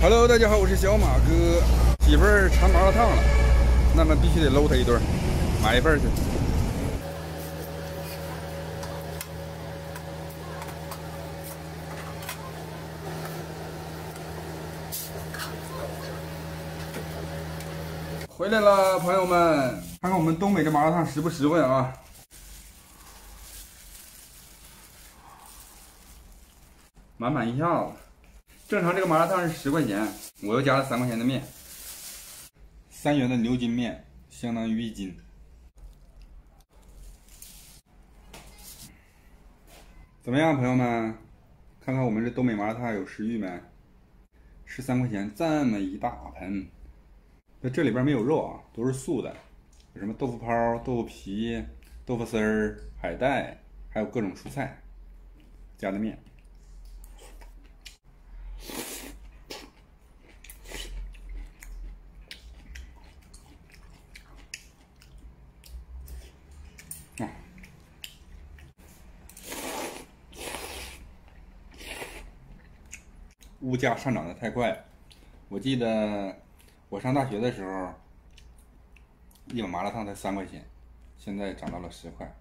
Hello， 大家好，我是小马哥。媳妇儿馋麻辣烫了，那么必须得搂她一顿，买一份去。回来了，朋友们，看看我们东北这麻辣烫实不实惠啊？满满一下子。正常这个麻辣烫是10块钱，我又加了3块钱的面，3元的牛筋面相当于1斤。怎么样，朋友们？看看我们这东北麻辣烫有食欲没？13块钱这么一大盆，那这里边没有肉啊，都是素的，有什么豆腐泡、豆腐皮、豆腐丝儿、海带，还有各种蔬菜加的面。物价上涨的太快，我记得我上大学的时候，一碗麻辣烫才3块钱，现在涨到了10块。